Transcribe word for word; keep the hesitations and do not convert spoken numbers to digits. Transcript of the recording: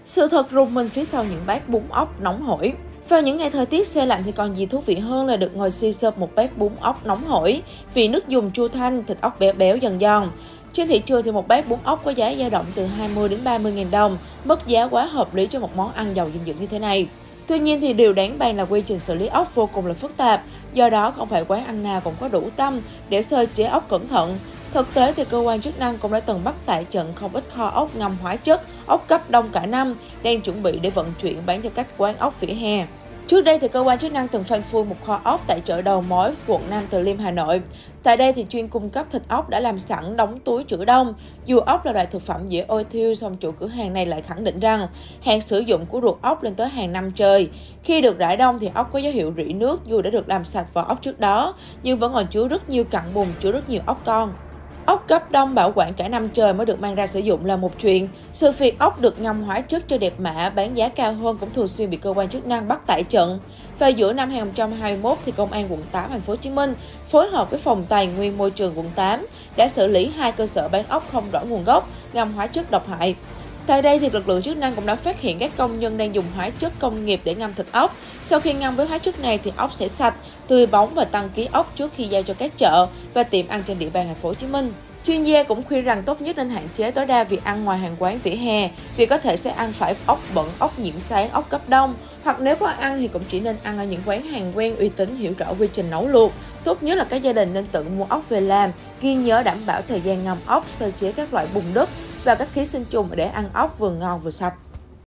Sự thật rùng mình phía sau những bát bún ốc nóng hổi. Vào những ngày thời tiết se lạnh thì còn gì thú vị hơn là được ngồi xì xợp một bát bún ốc nóng hổi, vì nước dùng chua thanh, thịt ốc béo béo giòn giòn. Trên thị trường thì một bát bún ốc có giá dao động từ hai mươi đến ba mươi nghìn đồng, mức giá quá hợp lý cho một món ăn giàu dinh dưỡng như thế này. Tuy nhiên thì điều đáng bàn là quy trình xử lý ốc vô cùng là phức tạp, do đó không phải quán ăn nào cũng có đủ tâm để sơ chế ốc cẩn thận. Thực tế thì cơ quan chức năng cũng đã từng bắt tại trận không ít kho ốc ngâm hóa chất, ốc cấp đông cả năm, đang chuẩn bị để vận chuyển bán cho các quán ốc vỉa hè. Trước đây thì cơ quan chức năng từng phanh phui một kho ốc tại chợ đầu mối quận Nam Từ Liêm, Hà Nội. Tại đây thì chuyên cung cấp thịt ốc đã làm sẵn đóng túi trữ đông. Dù ốc là loại thực phẩm dễ ôi thiêu, song chủ cửa hàng này lại khẳng định rằng hạn sử dụng của ruột ốc lên tới hàng năm trời. Khi được rải đông thì ốc có dấu hiệu rỉ nước dù đã được làm sạch vỏ ốc trước đó, nhưng vẫn còn chứa rất nhiều cặn bùn, chứa rất nhiều ốc con. Ốc cấp đông bảo quản cả năm trời mới được mang ra sử dụng là một chuyện. Sự việc ốc được ngâm hóa chất cho đẹp mã, bán giá cao hơn cũng thường xuyên bị cơ quan chức năng bắt tại trận. Vào giữa năm hai nghìn không trăm hai mươi mốt thì Công an quận tám thành phố Hồ Chí Minh phối hợp với Phòng Tài nguyên Môi trường quận tám đã xử lý hai cơ sở bán ốc không rõ nguồn gốc, ngâm hóa chất độc hại. Tại đây thì lực lượng chức năng cũng đã phát hiện các công nhân đang dùng hóa chất công nghiệp để ngâm thịt ốc. Sau khi ngâm với hóa chất này thì ốc sẽ sạch, tươi bóng và tăng ký ốc trước khi giao cho các chợ và tiệm ăn trên địa bàn thành phố Hồ Chí Minh. Chuyên gia cũng khuyên rằng tốt nhất nên hạn chế tối đa việc ăn ngoài hàng quán vỉa hè, vì có thể sẽ ăn phải ốc bẩn, ốc nhiễm sáng, ốc cấp đông. Hoặc nếu có ăn thì cũng chỉ nên ăn ở những quán hàng quen, uy tín, hiểu rõ quy trình nấu luộc. Tốt nhất là các gia đình nên tự mua ốc về làm, ghi nhớ đảm bảo thời gian ngâm ốc, sơ chế các loại bùn đất và các ký sinh trùng để ăn ốc vừa ngon vừa sạch.